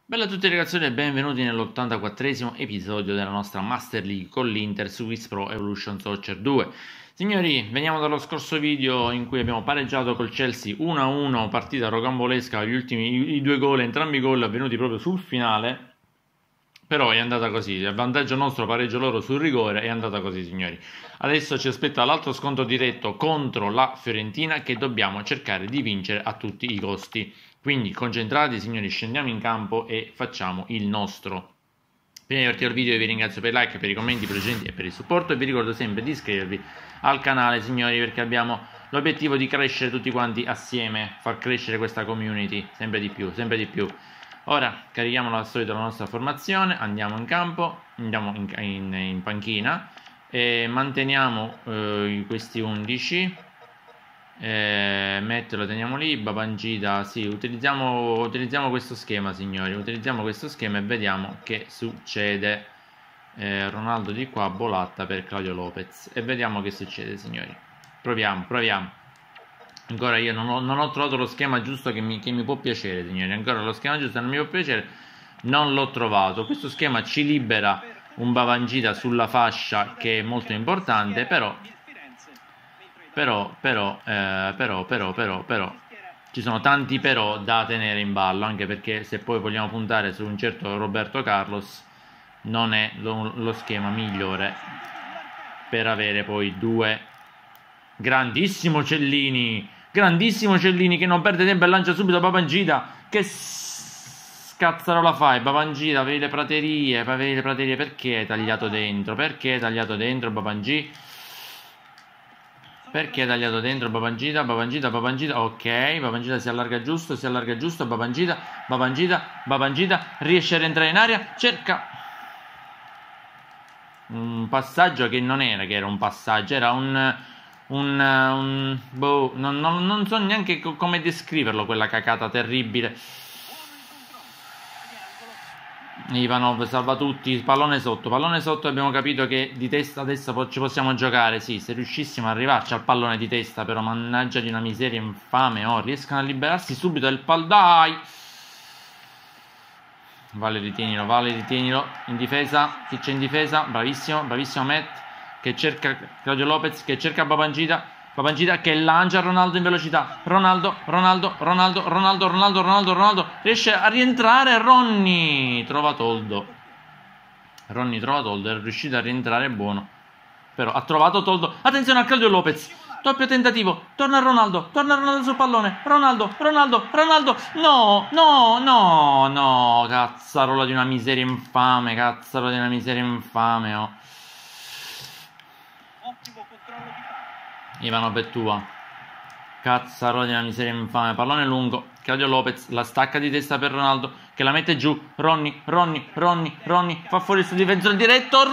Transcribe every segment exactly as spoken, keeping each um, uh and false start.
Bella a tutti ragazzi e benvenuti nell'ottantaquattresimo episodio della nostra Master League con l'Inter su Wii Pro Evolution Soccer due. Signori, veniamo dallo scorso video in cui abbiamo pareggiato col Chelsea uno a uno, partita rocambolesca, gli ultimi i due gol, entrambi i gol avvenuti proprio sul finale. Però è andata così, il vantaggio nostro, pareggio loro sul rigore, è andata così signori. Adesso ci aspetta l'altro scontro diretto contro la Fiorentina che dobbiamo cercare di vincere a tutti i costi. Quindi concentrati signori, scendiamo in campo e facciamo il nostro. Prima di partire il video vi ringrazio per i like, per i commenti precedenti e per il supporto e vi ricordo sempre di iscrivervi al canale signori, perché abbiamo l'obiettivo di crescere tutti quanti assieme, far crescere questa community sempre di più, sempre di più. Ora carichiamo al solito la nostra formazione, andiamo in campo, andiamo in, in, in panchina e manteniamo eh, questi undici. Eh, Metto lo teniamo lì. Babangida, sì, utilizziamo, utilizziamo questo schema signori, utilizziamo questo schema e vediamo che succede. eh, Ronaldo di qua, Bolatta per Claudio Lopez e vediamo che succede signori. Proviamo, proviamo. Ancora io non ho, non ho trovato lo schema giusto che mi, che mi può piacere signori. Ancora lo schema giusto non mi può piacere, non l'ho trovato. Questo schema ci libera un Babangida sulla fascia che è molto importante, però Però, però, eh, però, però, però, però, ci sono tanti però da tenere in ballo, anche perché se poi vogliamo puntare su un certo Roberto Carlos, non è lo, lo schema migliore per avere poi due grandissimo Cellini, grandissimo Cellini che non perde tempo e lancia subito Babangida, che scazzarola fai Babangida, avevi le praterie, avevi le praterie, perché hai tagliato dentro, perché hai tagliato dentro Babangida? Perché è tagliato dentro Babangida, Babangida, Babangida, ok, Babangida si allarga giusto, si allarga giusto, Babangida, Babangida, Babangida, riesce a rientrare in area, cerca un passaggio che non era, che era un passaggio, era un, un, un boh, non, non, non so neanche co come descriverlo, quella cacata terribile. Ivanov salva tutti, pallone sotto, pallone sotto, abbiamo capito che di testa adesso ci possiamo giocare, sì, se riuscissimo ad arrivarci al pallone di testa, però mannaggia di una miseria infame, oh, riescono a liberarsi subito del pal, dai! Vale ritienilo, vale ritienilo, in difesa, chi c'è in difesa? Bravissimo, bravissimo Matt, che cerca Claudio Lopez, che cerca Babangida, Babangida che lancia Ronaldo in velocità. Ronaldo, Ronaldo, Ronaldo, Ronaldo, Ronaldo, Ronaldo, Ronaldo. Riesce a rientrare Ronny. Trova Toldo. Ronny trova Toldo. È riuscito a rientrare, buono. Però ha trovato Toldo. Attenzione a Claudio Lopez. Doppio tentativo. Torna Ronaldo. Torna Ronaldo sul pallone. Ronaldo, Ronaldo, Ronaldo. No, no, no, no. Cazzarola di una miseria infame. Cazzarola di una miseria infame, oh. Ottimo controllo di Ivano Bettua, cazzarola di una miseria infame, pallone lungo, Claudio Lopez la stacca di testa per Ronaldo che la mette giù, Ronny, Ronny, Ronny, Ronny, fa fuori il suo difensore diretto,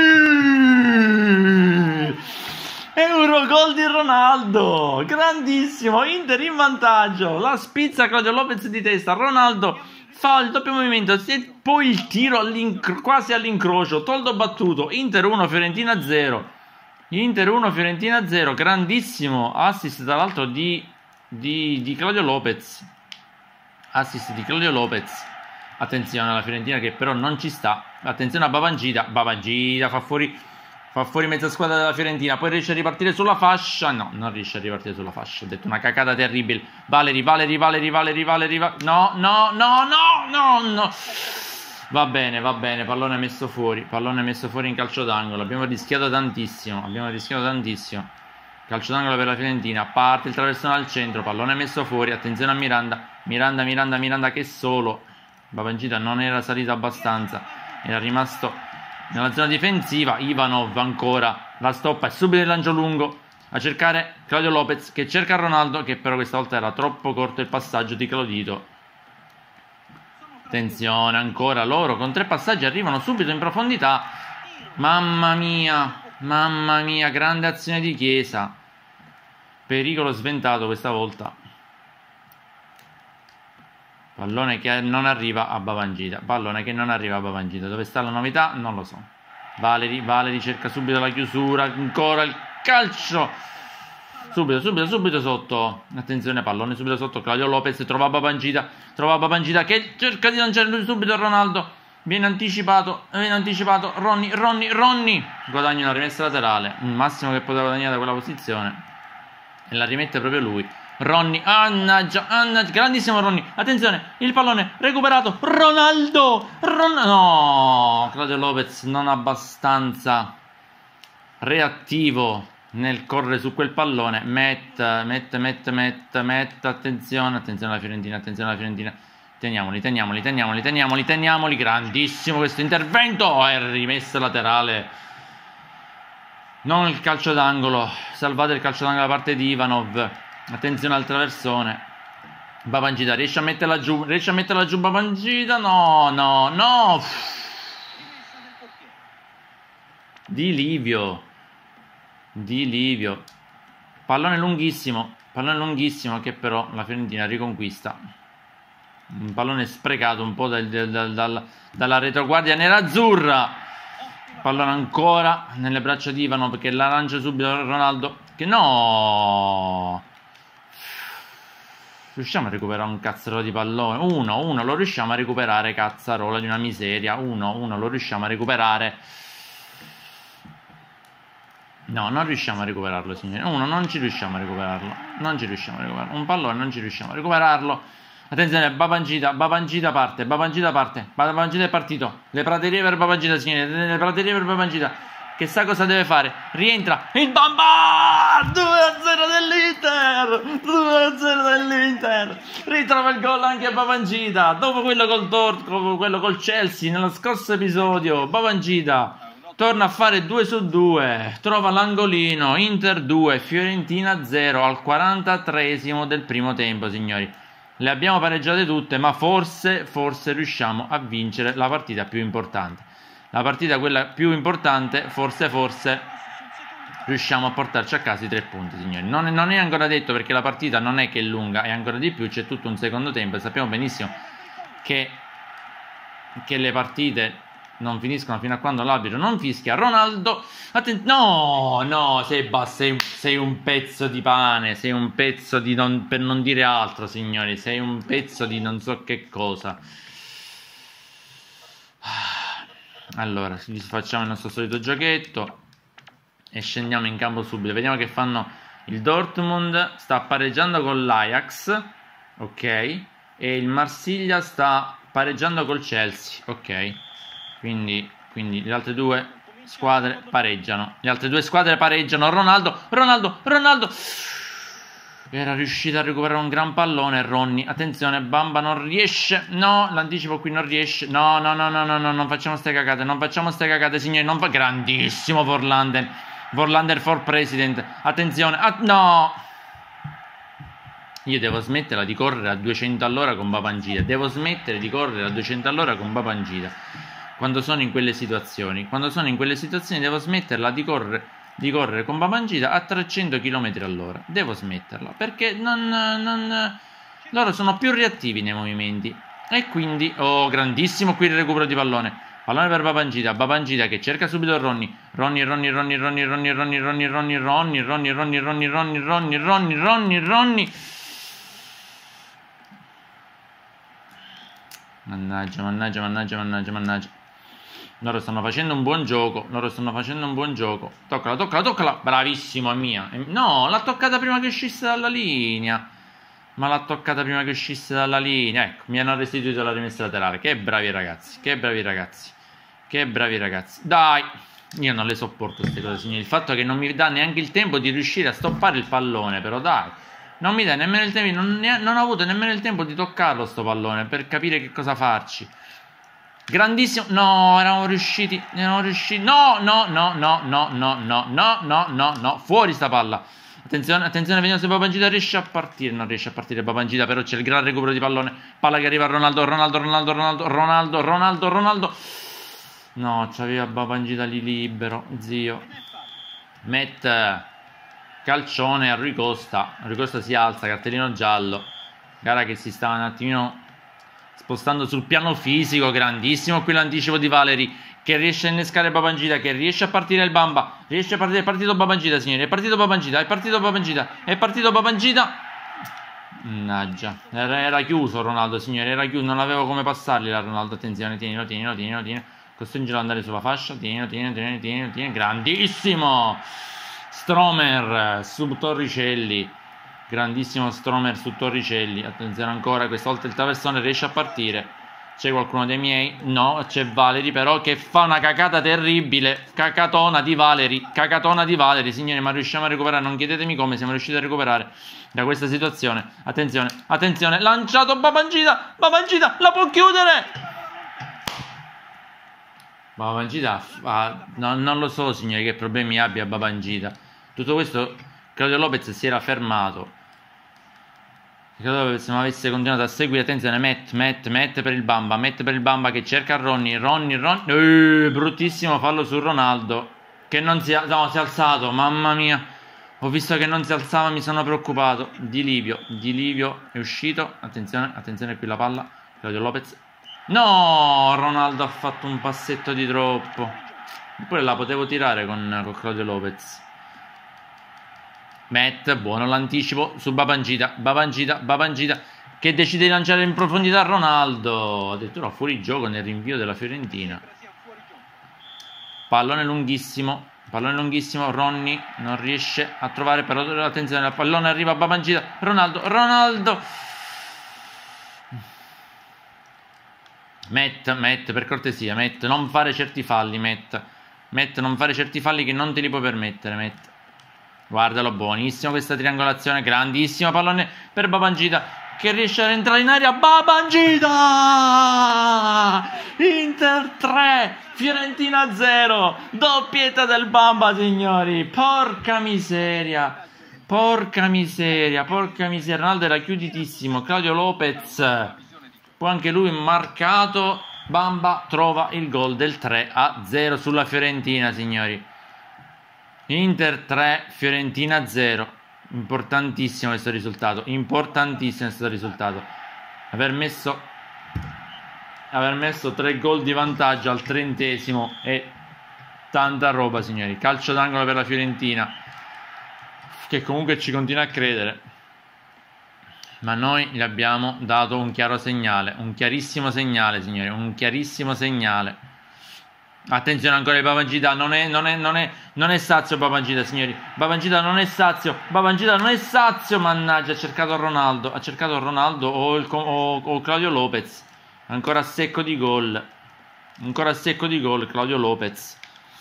Ronny! Eurogol di Ronaldo, grandissimo, Inter in vantaggio, la spizza Claudio Lopez di testa, Ronaldo fa il doppio movimento e poi il tiro all quasi all'incrocio, Toldo battuto, Inter uno, Fiorentina zero. Inter uno, Fiorentina zero, grandissimo assist tra l'altro di, di, di Claudio Lopez, assist di Claudio Lopez, attenzione alla Fiorentina che però non ci sta, attenzione a Babangida, Babangida fa fuori, fa fuori mezza squadra della Fiorentina, poi riesce a ripartire sulla fascia, no, non riesce a ripartire sulla fascia, ho detto una cacata terribile, Valeri, Valeri, Valeri, Valeri, Valeri, Valeri, no, no, no, no, no, no. Va bene, va bene, pallone messo fuori, pallone messo fuori in calcio d'angolo, abbiamo rischiato tantissimo, abbiamo rischiato tantissimo, calcio d'angolo per la Fiorentina, parte il traversone al centro, pallone messo fuori, attenzione a Miranda, Miranda, Miranda, Miranda che solo, Babangida non era salito abbastanza, era rimasto nella zona difensiva, Ivanov ancora, la stoppa e subito il lancio lungo a cercare Claudio Lopez che cerca Ronaldo che però questa volta era troppo corto il passaggio di Claudito. Attenzione ancora, loro con tre passaggi arrivano subito in profondità. Mamma mia, mamma mia, grande azione di Chiesa. Pericolo sventato questa volta. Pallone che non arriva a Babangida. Pallone che non arriva a Babangida. Dove sta la novità? Non lo so. Valeri, Valeri cerca subito la chiusura. Ancora il calcio Subito, subito, subito sotto. Attenzione, pallone subito sotto. Claudio Lopez trova Babangida. Trova Babangida che cerca di lanciare lui subito a Ronaldo. Viene anticipato, viene anticipato. Ronny, Ronny, Ronny. Guadagna una rimessa laterale. Il massimo che poteva guadagnare da quella posizione. E la rimette proprio lui. Ronny, annaggia, annaggia. Grandissimo Ronny. Attenzione, il pallone recuperato. Ronaldo. Ron no, Claudio Lopez non abbastanza reattivo nel correre su quel pallone. Met, met, met, met, met. Attenzione, attenzione alla Fiorentina, attenzione alla Fiorentina. Teniamoli, teniamoli, teniamoli, teniamoli, teniamoli. Grandissimo questo intervento. È rimessa laterale. Non il calcio d'angolo. Salvate il calcio d'angolo da parte di Ivanov. Attenzione al traversone. Babangida riesce a metterla giù. Riesce a metterla giù Babangida. No, no, no. Di Livio. Di Livio. Pallone lunghissimo. Pallone lunghissimo che però la Fiorentina riconquista. Un pallone sprecato un po' dal, dal, dal, dalla retroguardia nerazzurra. Pallone ancora nelle braccia di Ivanov che la lancia subito a Ronaldo. Che no. Riusciamo a recuperare un cazzarola di pallone. Uno, uno lo riusciamo a recuperare. Cazzarola di una miseria. Uno, uno lo riusciamo a recuperare. No, non riusciamo a recuperarlo, signori. Uno, non ci riusciamo a recuperarlo. Non ci riusciamo a recuperarlo. Un pallone non ci riusciamo a recuperarlo. Attenzione, Babangida, Babangida parte, Babangida parte, Babangida è partito. Le praterie per Babangida, signori, le praterie per Babangida. Che sa cosa deve fare? Rientra in Bamba! due a zero dell'Inter! due a zero dell'Inter! Ritrova il gol anche a Babangida. Dopo quello col Dortmund, quello col Chelsea, nello scorso episodio, Babangida torna a fare due su due. Trova l'angolino. Inter due, Fiorentina zero al quarantatreesimo del primo tempo, signori. Le abbiamo pareggiate tutte, ma forse, forse riusciamo a vincere la partita più importante. La partita quella più importante, forse, forse riusciamo a portarci a casa i tre punti, signori. Non è, non è ancora detto perché la partita non è che è lunga, è ancora di più, c'è tutto un secondo tempo e sappiamo benissimo che, che le partite non finiscono fino a quando l'arbitro non fischia. Ronaldo, atten- no, no, sei, sei, sei un pezzo di pane, sei un pezzo di non, per non dire altro, signori, sei un pezzo di non so che cosa. Allora, facciamo il nostro solito giochetto e scendiamo in campo subito. Vediamo che fanno il Dortmund, sta pareggiando con l'Ajax, ok, e il Marsiglia sta pareggiando col Chelsea, ok. Quindi, quindi le altre due squadre pareggiano. Le altre due squadre pareggiano. Ronaldo, Ronaldo, Ronaldo. Era riuscito a recuperare un gran pallone. Ronny, attenzione, Bamba non riesce. No, l'anticipo qui non riesce. No, no, no, no, no, no, non facciamo ste cagate. Non facciamo ste cagate, signori. Non fa... Grandissimo Vorlander. Vorlander for president. Attenzione. Ah, no. Io devo smetterla di correre a duecento all'ora con Babangida. Devo smettere di correre a duecento all'ora con Babangida. Quando sono in quelle situazioni, quando sono in quelle situazioni devo smetterla di correre, di correre con Babangida a trecento chilometri all'ora. Devo smetterla perché non, non, loro sono più reattivi nei movimenti. E quindi, oh, grandissimo qui il recupero di pallone. Pallone per Babangida, Babangida che cerca subito Ronny. Ronny, Ronny, Ronny, Ronny, Ronny, Ronny, Ronny, Ronny, Ronny, Ronny, Ronny, Ronny, Ronny, Ronny, Ronny, Ronny, Ronny. Mannaggia, mannaggia, mannaggia, mannaggia, mannaggia. Loro stanno facendo un buon gioco. Loro stanno facendo un buon gioco. Toccala, toccala, toccala. Bravissimo, è mia. No, l'ha toccata prima che uscisse dalla linea. Ma l'ha toccata prima che uscisse dalla linea. Ecco, mi hanno restituito la rimessa laterale. Che bravi ragazzi. Che bravi ragazzi. Che bravi ragazzi. Dai. Io non le sopporto queste cose, signori. Il fatto che non mi dà neanche il tempo di riuscire a stoppare il pallone. Però dai. Non mi dà nemmeno il tempo. Non, ne, non ho avuto nemmeno il tempo di toccarlo sto pallone. Per capire che cosa farci. Grandissimo. No, eravamo riusciti. Eravamo riusciti. No, no, no, no, no, no, no, no, no, no, no. Fuori sta palla. Attenzione, attenzione, vediamo se Babangida riesce a partire. Non riesce a partire Babangida, però c'è il gran recupero di pallone. Palla che arriva a Ronaldo, Ronaldo, Ronaldo, Ronaldo, Ronaldo, Ronaldo, Ronaldo. No, c'aveva Babangida lì libero, zio. Met calcione a Rui Costa. Rui Costa si alza, cartellino giallo. Gara che si stava un attimino spostando sul piano fisico, grandissimo qui l'anticipo di Valeri, che riesce a innescare Babangida, che riesce a partire il Bamba, riesce a partire, è partito Babangida, signori, è partito Babangida, è partito Babangida, è partito Babangida. Mannaggia, era, era chiuso Ronaldo, signori, era chiuso, non avevo come passargli la Ronaldo, attenzione, tienilo, tienilo, tienilo, tienilo, costringilo ad andare sulla fascia, tienilo, tienilo, tienilo, tienilo, tienilo, grandissimo Stromer su Torricelli, grandissimo Stromer su Torricelli, attenzione ancora, questa volta il traversone riesce a partire, c'è qualcuno dei miei? No, c'è Valeri però che fa una cacata terribile, cacatona di Valeri, cacatona di Valeri, signori, ma riusciamo a recuperare, non chiedetemi come siamo riusciti a recuperare da questa situazione, attenzione, attenzione, lanciato Babangida, Babangida, la può chiudere! Babangida, ah, no, non lo so signori che problemi abbia Babangida, tutto questo Claudio Lopez si era fermato, Claudio Lopez non avesse continuato a seguire, attenzione, Matt, Matt, Matt per il Bamba, Matt per il Bamba che cerca Ronny, Ronny, Ronny, eh, bruttissimo fallo su Ronaldo, che non si, no, si è alzato, mamma mia. Ho visto che non si alzava, mi sono preoccupato. Di Livio, Di Livio è uscito. Attenzione, attenzione qui la palla. Claudio Lopez. No, Ronaldo ha fatto un passetto di troppo. Eppure la potevo tirare con, con Claudio Lopez. Matt, buono l'anticipo su Babangida. Babangida, Babangida che decide di lanciare in profondità Ronaldo. Addirittura fuori gioco nel rinvio della Fiorentina. Pallone lunghissimo. Pallone lunghissimo, Ronny non riesce a trovare, però attenzione, il pallone arriva a Babangida, Ronaldo, Ronaldo Matt, Matt, per cortesia, Matt, non fare certi falli, Matt Matt, non fare certi falli che non te li puoi permettere, Matt. Guardalo, buonissimo questa triangolazione, grandissimo pallone per Babangida che riesce ad entrare in aria, Babangida! Inter tre, Fiorentina zero, doppietta del Bamba, signori, porca miseria, porca miseria, porca miseria, Ronaldo era chiuditissimo, Claudio Lopez, poi anche lui marcato, Bamba trova il gol del tre a zero sulla Fiorentina, signori, Inter tre, Fiorentina zero. Importantissimo questo risultato, importantissimo questo risultato, aver messo aver messo tre gol di vantaggio al trentesimo è tanta roba, signori. Calcio d'angolo per la Fiorentina, che comunque ci continua a credere, ma noi gli abbiamo dato un chiaro segnale, un chiarissimo segnale, signori, un chiarissimo segnale. Attenzione ancora, Babangida non è, non è, non è, non è sazio Babangida, signori, Babangida non è sazio, Babangida non è sazio, mannaggia, ha cercato Ronaldo, ha cercato Ronaldo o, il, o, o Claudio Lopez, ancora a secco di gol, ancora a secco di gol Claudio Lopez,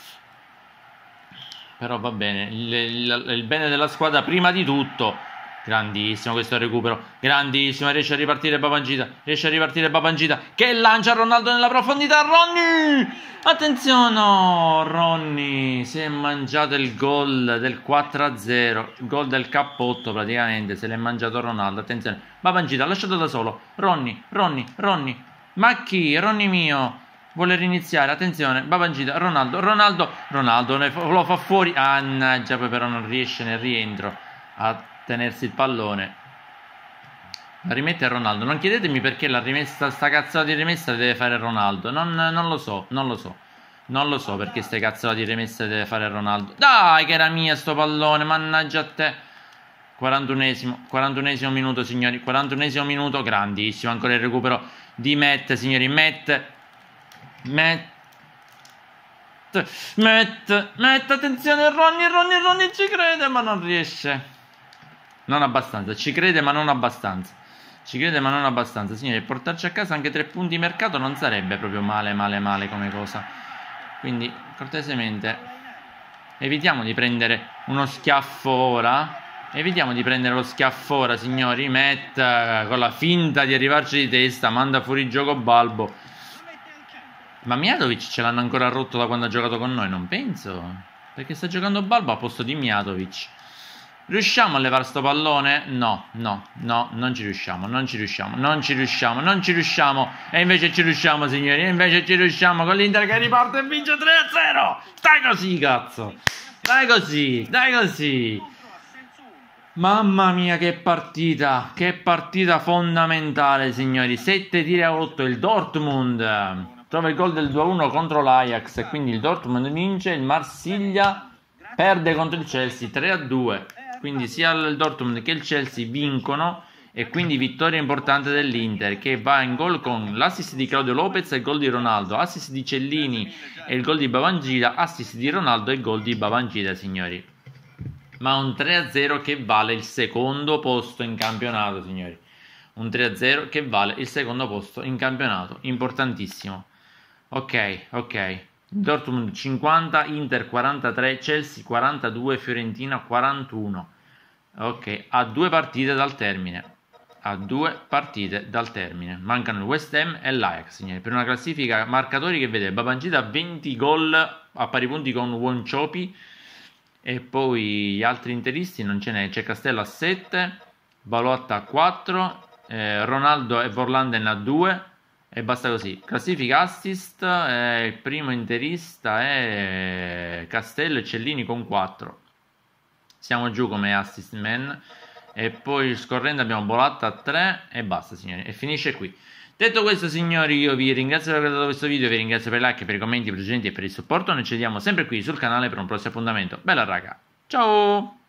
però va bene, il, il, il bene della squadra prima di tutto. Grandissimo questo recupero, grandissimo, riesce a ripartire Babangida, riesce a ripartire Babangida che lancia Ronaldo nella profondità, Ronny! Attenzione, no, Ronny si è mangiato il gol del quattro a zero, il gol del cappotto praticamente, se l'è mangiato Ronaldo, attenzione, Babangida lasciato da solo, Ronny, Ronny, Ronny, ma chi? Ronny mio, vuole riniziare, attenzione, Babangida, Ronaldo, Ronaldo, Ronaldo lo fa fuori, annaggia, poi però non riesce nel rientro a tenersi il pallone, la rimette a Ronaldo. Non chiedetemi perché la rimessa, sta cazzola di rimessa deve fare Ronaldo, non, non lo so, non lo so, non lo so perché ste cazzola di rimessa deve fare Ronaldo. Dai che era mia sto pallone, mannaggia a te. quarantunesimo, quarantunesimo minuto, signori, quarantunesimo minuto, grandissimo ancora il recupero di Matt, signori, Matt, Matt, Matt, Matt, attenzione, Ronny, Ronny, Ronny ci crede ma non riesce. Non abbastanza, ci crede ma non abbastanza. Ci crede ma non abbastanza. Signori, portarci a casa anche tre punti di mercato non sarebbe proprio male, male, male come cosa. Quindi, cortesemente, evitiamo di prendere uno schiaffo ora. Evitiamo di prendere lo schiaffo ora, signori. Matt, con la finta di arrivarci di testa, manda fuori gioco Balbo. Ma Mijatovic ce l'hanno ancora rotto da quando ha giocato con noi? Non penso. Perché sta giocando Balbo a posto di Mijatovic. Riusciamo a levare sto pallone? No, no, no, non ci riusciamo, non ci riusciamo, non ci riusciamo, non ci riusciamo. E invece ci riusciamo, signori, e invece ci riusciamo con l'Inter che riparte e vince tre a zero. Dai così, cazzo. Dai così, dai così. Mamma mia, che partita, che partita fondamentale, signori. sette tiri a otto, il Dortmund trova il gol del due a uno contro l'Ajax e quindi il Dortmund vince, il Marsiglia perde contro il Chelsea tre a due. Quindi sia il Dortmund che il Chelsea vincono e quindi vittoria importante dell'Inter, che va in gol con l'assist di Claudio Lopez e il gol di Ronaldo, assist di Cellini e il gol di Babangida, assist di Ronaldo e il gol di Babangida, signori. Ma un tre a zero che vale il secondo posto in campionato, signori. Un tre a zero che vale il secondo posto in campionato, importantissimo. Ok, ok. Dortmund cinquanta, Inter quarantatré, Chelsea quarantadue, Fiorentina quarantuno. Ok, a due partite dal termine. A due partite dal termine. Mancano il West Ham e l'Ajax, signori. Per una classifica marcatori che vede Babangida venti gol a pari punti con Wonchopi. E poi gli altri interisti non ce n'è. C'è Castello a sette, Balotta a quattro, eh, Ronaldo e Vorlanden a due. E basta così. Classifica assist, eh, il primo interista è Castello e Cellini con quattro. Siamo giù come assist man. E poi scorrendo abbiamo Bolatta a tre e basta, signori. E finisce qui. Detto questo, signori, io vi ringrazio per aver guardato questo video, vi ringrazio per i like, per i commenti, per i suggerimenti e per il supporto. Noi ci vediamo sempre qui sul canale per un prossimo appuntamento. Bella raga, ciao!